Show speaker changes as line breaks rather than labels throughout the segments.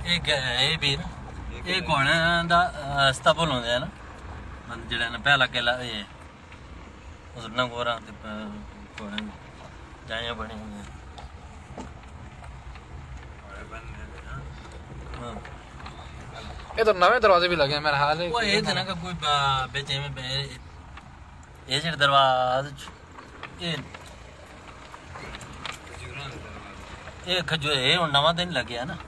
एक ये भी ना एक होने दा अस्तबल होंदे है ना मतलब जेड़ा ना पहला केला ये उस नंगोरा ते कोने जाया बने हुए हां
ये तो नवे दरवाजे भी लगे हैं मेरा हाल है
वो ये ना का कोई बेचे में ये जेड़ा दरवाजा ये खजूर ये नवा दिन लग गया ना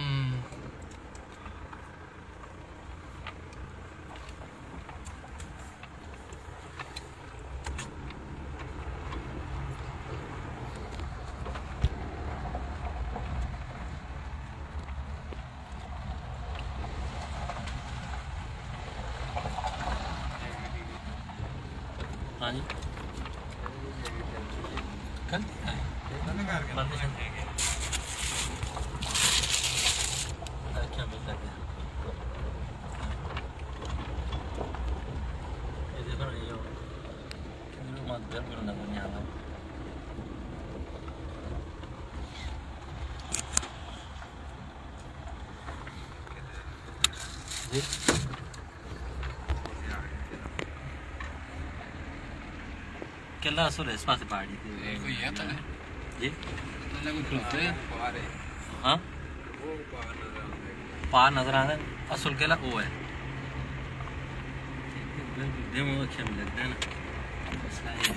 हाँ जी कल क्या मिल रहा है ये देखो ना ये मत डर करना बनिया है जी केला असुर इस पास पहाड़ी थी
कोई है तो है
जी
तो कोई खलोते हैं
हाँ पार नजर आ रहा है असुल केला वो है डेमो अच्छे में लगते हैं ना इसका ये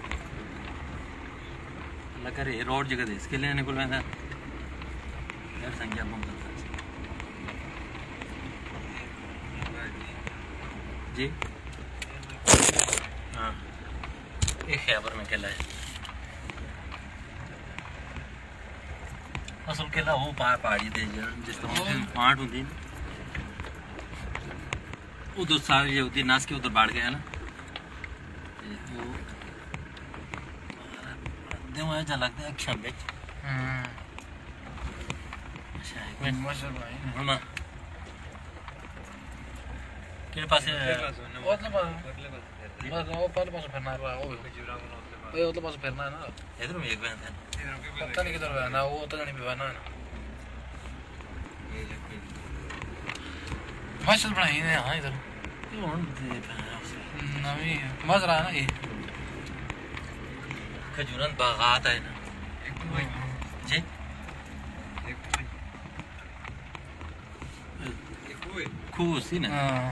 अल्लाह करे रोड जगह दे इसके लिए निकल मैं था यार संख्या कम करता जी हाँ एक खैबर में केला है असल केला वो पहाड़ी दे जिस तरह आठ होती है उधर सारी होती है नास के उधर बाढ़ गया ना वो देखो ऐसा लगता है अच्छा बेच अच्छा एक मिनट
माशाल्लाह
हाँ के पास
बस वो पर पास फिरना है वो ये तो पास फिरना है ना
इधर में एक बहन है
पता नहीं किधर है ना वो तो नहीं बिवाना है माशाल्लाह बनाई है हां इधर
ये और
नवी मजा रहा है ना ये
खजूरन बागात है ना जी खूसी ना
हां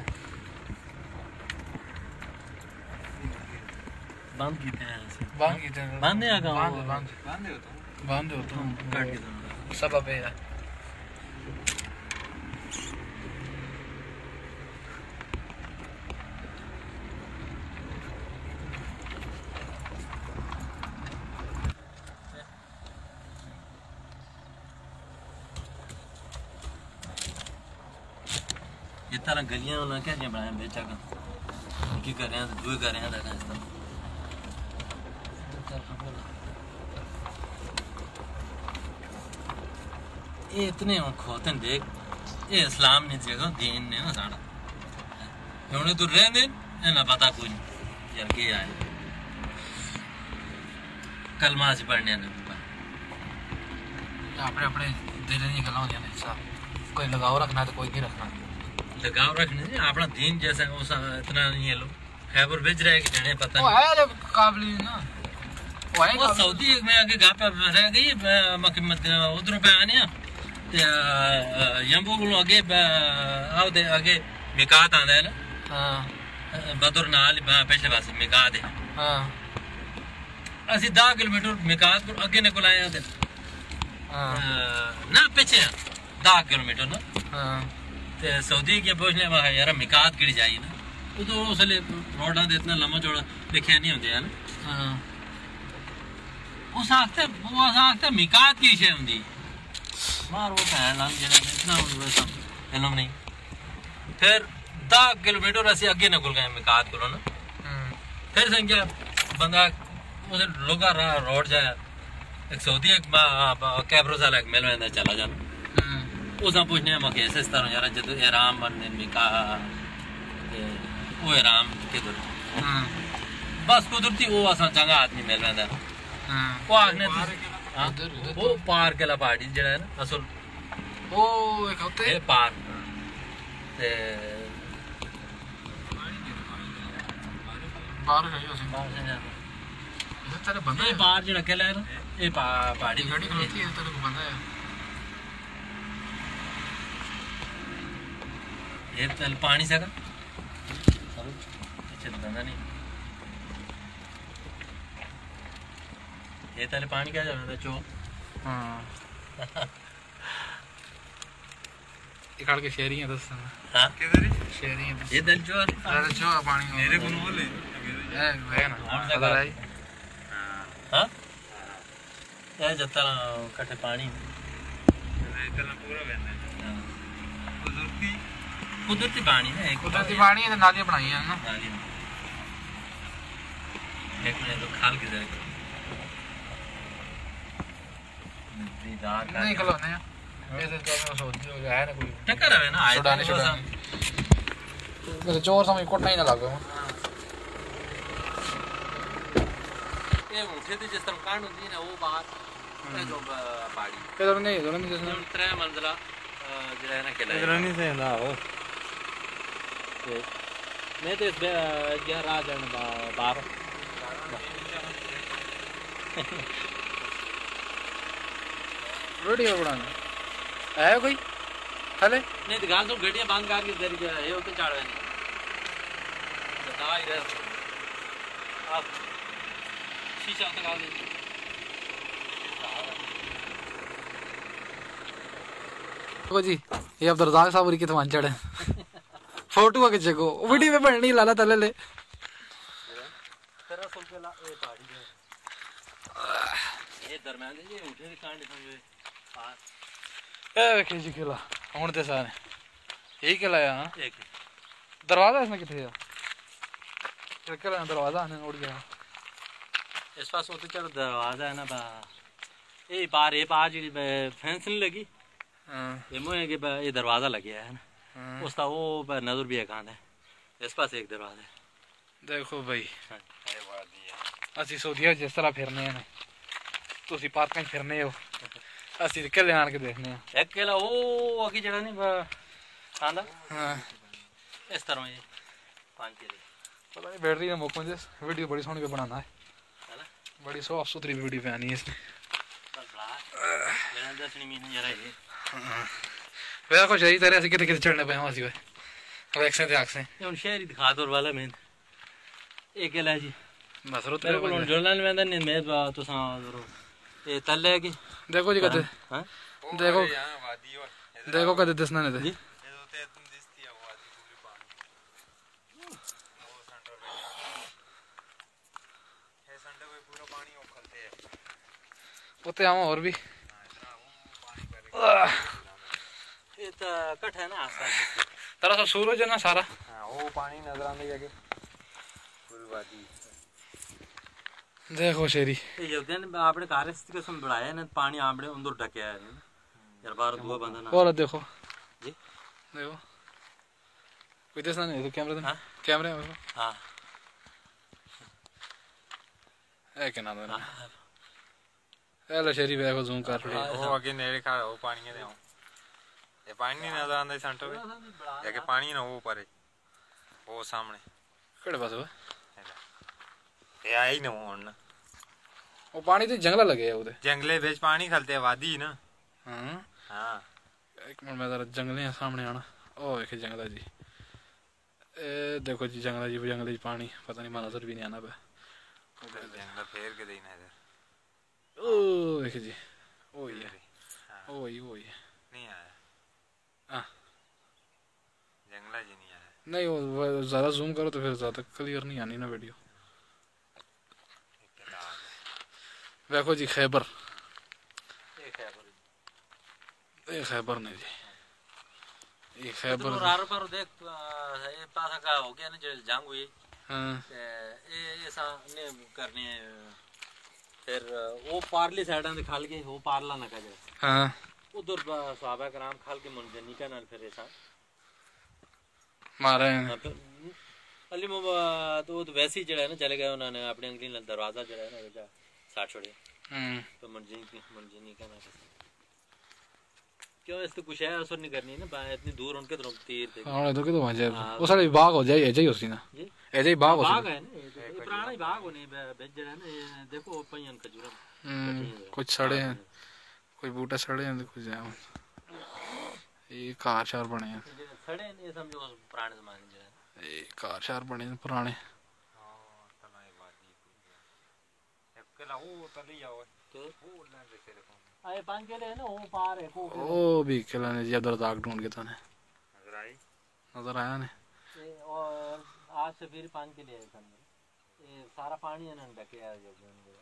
बांध की थे
बांधे आ गए
बांधे
हो तो
काट के दो
सबब है
ये तरह गलियां ना क्या बनाया बेचा का की कर रहे हैं तो कर रहे हैं देखा इस तरह ये इतने खोते देख ये इस्लाम ने जगह दीन ने ना साड़ा उन्हें तो रहने दे ना पता कुछ यार क्या है कलमा से पढ़ने ने
अपने अपने दिल नहीं गला होने साहब कोई लगाव रखना तो कोई नहीं रखना
लगाव रखने से अपना दीन जैसा उस इतना नहीं है लोग खैबर भेज रहे हैं कि जने पता
नहीं वो है काबिल ना
वो सऊदी में आगे गा पे रह गई मक्के उधरों पे आने यंबू को आगे आओ दे आगे मिकात आंदा है ना
हां
बदर नाल पिछले पासे मिकात है
हां
असि 10 किलोमीटर मिकात को आगे निकल आए थे
हां
ना पीछे 10 किलोमीटर ना
हां
ते सऊदी के पहुंचने वहां यार मिकात गिर जाई ना तो उसले रोडा दे इतना लंबा चौड़ा लिखया नहीं होंदे है ना
हां
उस आखते मिकात की शे होंदी मार वो भैन लांग जेड़ा इतना वैसा इलम नहीं फिर 10 किलोमीटर असि अगे निकल गए मिकात को ना फिर संख्या बंदा उधर लोगा रोड जाए एक सऊदी एक कैबरो साल एक मेल में चला जाना उसा पूछने में कैसे इस तरह यार जब इहराम बनने मिका वो इहराम किधर बस कुदरती वो असा चंगा आदमी मिल रहा था वो आखने वो पार केला पहाड़ी जेड़ा है ना असल
ਉਹ ਇੱਕ ਉੱਤੇ
ਇਹ ਪਾਰ ਤੇ
ਬਾਹਰ ਜਾਈਓ ਅਸੀਂ
ਬਾਹਰ ਸੇ ਜਾਣਾ
ਇਹ ਤੇਰੇ ਬੰਦਾ
ਇਹ ਬਾਹਰ ਜਿਹੜਾ ਕਿਲਾ ਹੈ ਨਾ ਇਹ ਪਹਾੜੀ
ਗੱਡੀ ਖਲੋਤੀ ਹੈ ਤੇਰੇ ਕੋਲ ਬੰਦਾ ਹੈ
ये तल पानी सका चलता नहीं ये तले पानी क्या जाना था चो
हाँ ये काट के शेयरिंग है दोस्तों
हाँ
किधर शेयरिंग है
ये दल चो
अरे जो पानी
मेरे को बोले
है ना अगर आई
हाँ ये जत्ता कटे पानी
इतना पूरा बहना है
कुदरती पानी है
कुदरती पानी है नालियां बनाई हैं ना
नाली एक मिनट तो खाल किधर
नहीं खिलौने हैं वैसे तो मैं सोच रही हूँ है ना कोई
टक्कर है ना आए
सुडानी वैसे चोर समझ कोट नहीं ना लगे
ये उठे थे जिस तरह कांड होती है ना वो बाहर जो पहाड़ी
इधर नहीं जिसने
3 मंजिला जरा है ना किला
इधर नहीं से ना हो
मैं तो इस गया राजन बार
वीडियो बनाना है कोई थले
नहीं तो गाल तो गड्डियां बंद करके इधर ये होते चढ़ रहे बता ही रहे आप शीशा तक आ गए
जी ये अब दरदाग साहब की तो चढ़े फोटो के जगो वीडियो में बननी लाला तले ले
तेरा सुन के ला ये पहाड़ी है ये दरमियान ये उठे के कांड समझे हां
ए वेखे जी किला हुन ते सारे यही किला है हां
एक
दरवाजा इसमें किथे है ये किला दरवाजा ने उड़ गया
इस पास होते चल दरवाजा है ना बा ये पार जी फेंस नहीं लगी
हां
ये मोए के ये दरवाजा लग गया है ना उसका वो नजर भी है कहां है इस पास एक दरवाजा है
देखो भाई
अरे बड़ा दिया
ਅਸੀਂ ਸੋਧੀਆ ਜਿਸ ਤਰ੍ਹਾਂ ਫਿਰਨੇ ਆ ਤੁਸੀਂ ਪਾਰਕਾਂ 'ਚ ਫਿਰਨੇ ਹੋ ਅਸੀਂ ਕਿੱਲੇ ਆਣ ਕੇ ਦੇਖਨੇ ਆ
एक केला वो आगे जगह नहीं आंदा
ਹਾਂ
इस तरह ये 5 केले
पता नहीं बैटरी का मौका जिस वीडियो बड़ी सोहनी पे बनाना है
है ना
बड़ी साफ सुथरी वीडियो पे आनी है इसमें
बस बड़ा मेरा दसनी में जरा ये
वैसा कुछ यही तरह से कितने कितने चढ़ने पे हम आसी भाई वैक्स से आग से
ये उन शहरी दिखा दो वाला मैं एक केला जी
बस रो
मेरे को जोड़ना नहीं मैं नहीं मैं तो सा ये तल्ले की
देखो जी कदे
हां
देखो
यहाँ वादी हो
देखो कदे दिसना नहीं
जी
ये तो तुम दिसती है वो वादी पूरी पानी वो सेंटर पे है सेंटर पे पूरा पानी उखलते है
उते हम और भी
पानी पर
ये तो कट है ना आसा
तरह सब सूरज है ना सारा
हां वो पानी नजर आने जाके पूरी वादी
देखो शेरी
ये जगन आपने कार्यस्थ के सम बढ़ाया ना पानी आपने अंदर ढके है यार बाहर दुआ बंद ना
और देखो
जी
देखो कोई दिसना नहीं तो कैमरा
हां
कैमरे
हां
है के ना ना हेलो शेरी देखो जूम कर
वो आगे नेड़े खा वो पानी है ये पानी नहीं नजर आंदा सेंटर पे जाके पानी ना वो ऊपर है वो सामने
केड़े पास है
ये आई ना वो ना
वो पानी तो जंगला लगे है उधर
जंगले बेच पानी खलते है वादी ना
हां
हां
एक मिनट में जरा जंगले हैं सामने आना ओ एक जंगला जी ए देखो जी जंगला जी जंगले पानी पता नहीं मां नजर भी नहीं आना पे
जंगल फेर के देना इधर
ओ एक जी ओ ये ओ ये
नहीं आया
हां
जंगला जी नहीं आया
नहीं वो ज़्यादा जूम करो तो फिर ज़्यादा क्लियर नहीं आनी ना वीडियो देखो जी खैबर ये खैबर नहीं जी ये खैबर
तो रार पर देख ये पासा का हो गया ना जो जंग हुई
हां
ये ऐसा ने करने फिर वो पारली साइड से खाल के वो पारला ना का जाए
हां
उधर सहाबा कराम खाल के मुंजनी का नाल फिर ऐसा
मारे
अली तो वैसे ही जड़ा है ना चले गए उन्होंने अपने अंगली दरवाजा जड़ा है ना साठ छोड़े तो मुंजनी का ना क्यों इससे कुछ है असर नहीं करनी ना इतनी दूर उनके तरफ तीर देख
हां तो के तो वहां जाए वो सारे बाग हो जाए ऐसे ही होसी ना ऐसे ही बाग हो
बाग है ना ये पुराना ही बाग होने बेच जड़ा है ना ये देखो पयन खजूर
कुछ सड़े हैं कोई बूटे सड़े हैं कुछ है ये कार शार बने हैं
सड़े नहीं समझो पुराने जमाने जो
ये कार शार बने हैं पुराने
हां तलाई बाजी एकला वो तली आओ
तो
वो ना देखे देखो
आए 5 किलो है ना वो पार है को
ओ भी किला ने जी उधर दाग ढूंढ के तने
नजर
आया ने
और आज से फिर 5 किलो है समझो ये सारा पानी है ना ढके आ जो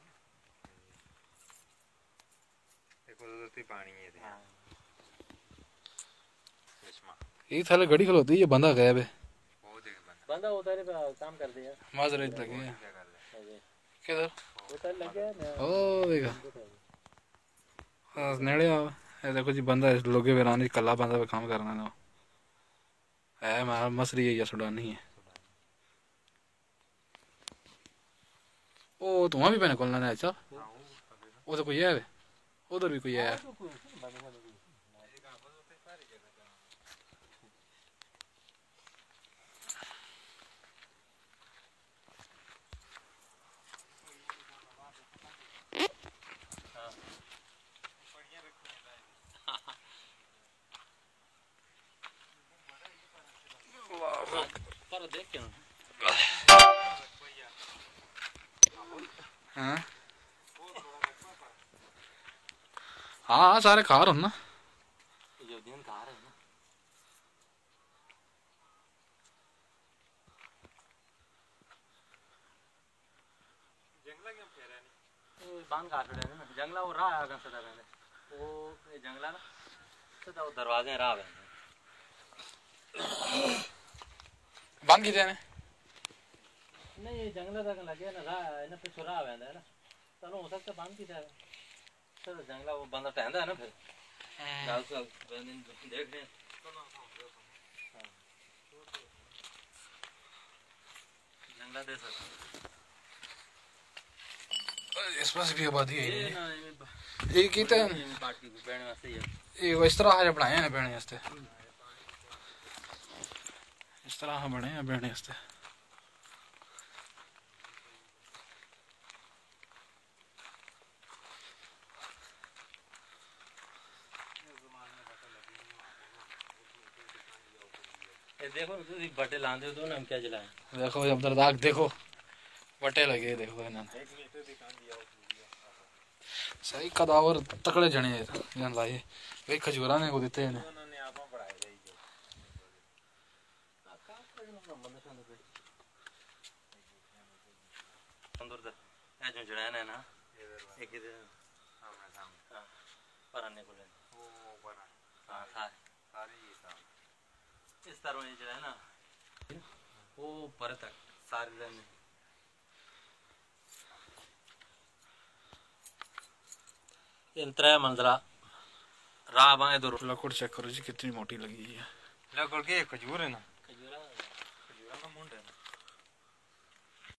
देखो उधर से पानी है थे चश्मा
ये थाले गड़ी खलोती ये बंदा गया बे
वो देख
बंदा उतारे पे काम कर दिया
माजरे लगे हैं
क्या कर ले
किधर
उतार लगे ना
ओ देखा नेड़े आओ ये देखो जी बंदा लोगे वेरानी कला बंदा पे काम करना ना है मारा मसरी है या सुडानी है ओ तुम्हारा भी पहने खोलना है अच्छा वो तो कोई है उधर भी कोई है
पर देख के
हाँ हाँ सारे खा रहे हो ना
जो दिन खा रहे हैं ना
जंगला क्यों फेरा नहीं
वो बांध काट रहे हैं ना जंगला वो राह आगे सदा रहने वो ये जंगला ना सदा वो दरवाजे राह है
बंद की जाने
नहीं ये जंगला तक लगे ना राह है ना फिर सुराह है ना चलो हो सकता बांध की जाए सर जंगला वो बंदा टहंदा है ना फिर डाल से देख रहे हैं जंगला दे सकते
इस पास भी आबादी है
ये ना
ये कीता है
पार्टी को बैठने वास्ते
ये इस तरह है बनाए हैं बैठने वास्ते इस तरह बने हैं बैठने वास्ते
देखो बटे लांदे हो तो ना हम क्या जलाए
देखो अब दाग देखो बटे लगे देखो इन्होंने सही कदावर तकड़े जने जन लाए वे खजूरा ने को देते हैं
उन्होंने आपा पढ़ाए जाई जो
अंदर द ए जो जड़ा है ना एक इधर
सामने सामने
हां पराने को ले
वो बना
हां
सारी ये सामने
इस तरह ये जो है ना वो पर तक सारे रहने इन 3 मंजिला राह बाएं दो
लकड़ चेक करो जी कितनी मोटी लगी है
लकड़ के खजूर है ना